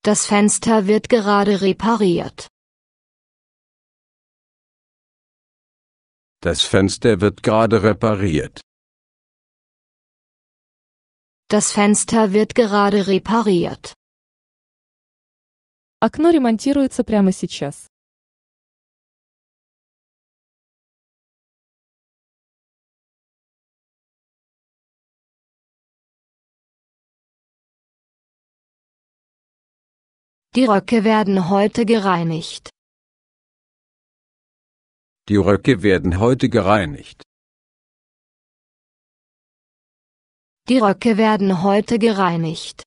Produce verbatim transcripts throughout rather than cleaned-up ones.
Das Fenster wird gerade repariert. Das Fenster wird gerade repariert. Das Fenster wird gerade repariert. Окно ремонтируется прямо сейчас. Die Röcke werden heute gereinigt. Die Röcke werden heute gereinigt. Die Röcke werden heute gereinigt.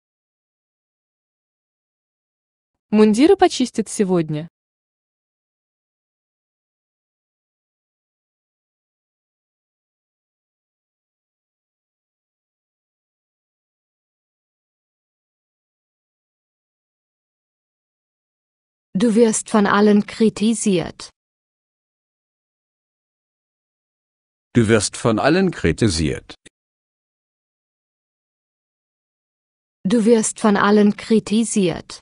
Мундиры почистят сегодня. Du wirst von allen kritisiert. Du wirst von allen kritisiert. Du wirst von allen kritisiert.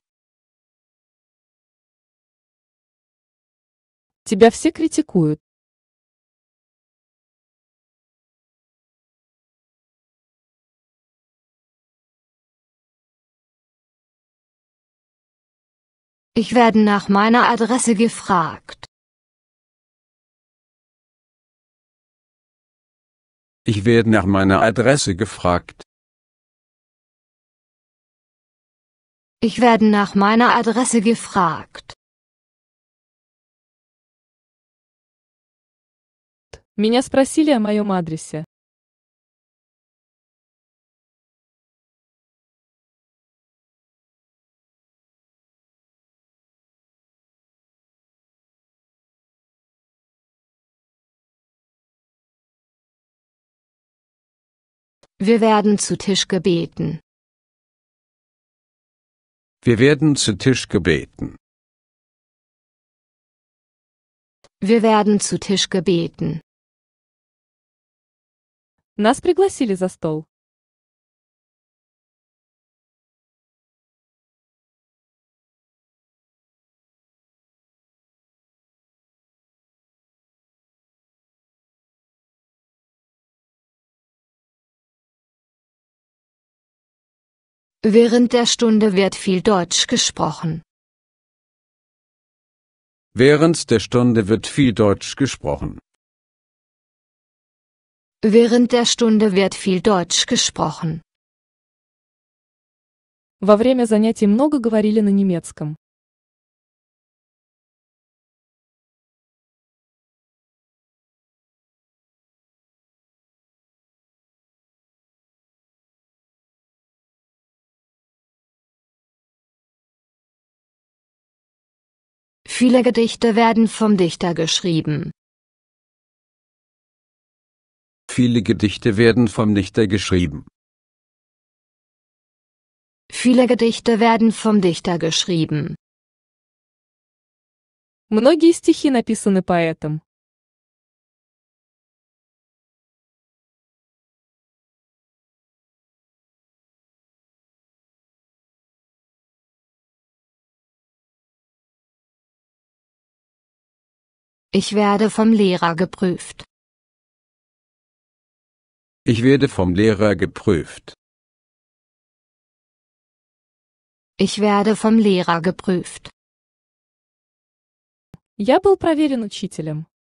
Тебя все критикуют. Ich werde nach meiner Adresse gefragt. Ich werde nach meiner Adresse gefragt. Ich werde nach meiner Adresse gefragt. Меня спросили о моем адресе. Wir werden zu Tisch gebeten. Wir werden zu Tisch gebeten. Wir werden zu Tisch gebeten. Нас пригласили за стол. Während der Stunde wird viel Deutsch gesprochen. Während der Stunde wird viel Deutsch gesprochen. Während der Stunde wird viel Deutsch gesprochen. Во время занятий много говорили на немецком. Viele Gedichte werden vom Dichter geschrieben. Viele Gedichte werden vom Dichter geschrieben. Viele Gedichte werden vom Dichter geschrieben. Многие стихи написаны поэтом. Ich werde vom Lehrer geprüft. Ich werde vom Lehrer geprüft. Ich werde vom Lehrer geprüft. Я был проверен учителем.